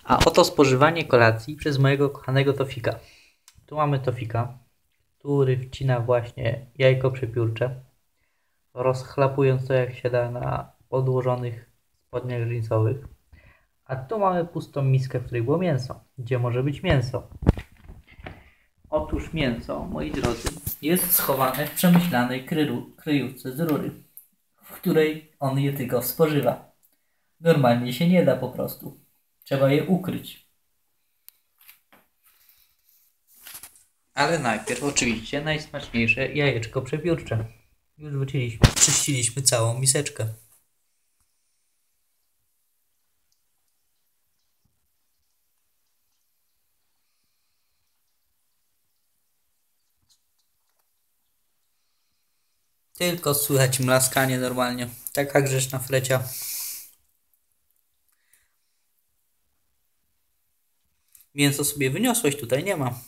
A oto spożywanie kolacji przez mojego kochanego Tofika. Tu mamy Tofika, który wcina właśnie jajko przepiórcze, rozchlapując to jak się da na podłożonych spodniach jeansowych. A tu mamy pustą miskę, w której było mięso. Gdzie może być mięso? Otóż mięso, moi drodzy, jest schowane w przemyślanej kryjówce z rury, w której on je tylko spożywa. Normalnie się nie da po prostu. Trzeba je ukryć. Ale najpierw oczywiście najsmaczniejsze jajeczko przepiórcze. Już czyściliśmy całą miseczkę. Tylko słychać mlaskanie normalnie. Taka grzeczna Frecia. Mięso sobie wyniosłeś, tutaj nie ma.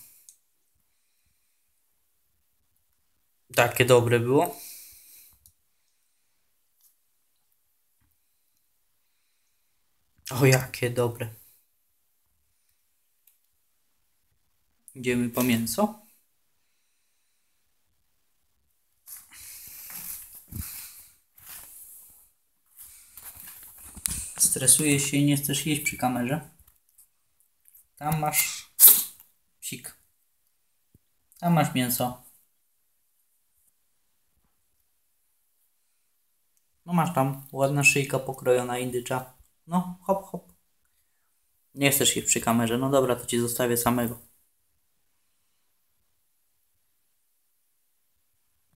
Takie dobre było. O, jakie dobre. Idziemy po mięso. Stresujesz się i nie chcesz jeść przy kamerze? Tam masz psik. Tam masz mięso. No masz tam ładna szyjka pokrojona indycza. No, hop, hop. Nie chcesz jeść przy kamerze. No dobra, to ci zostawię samego.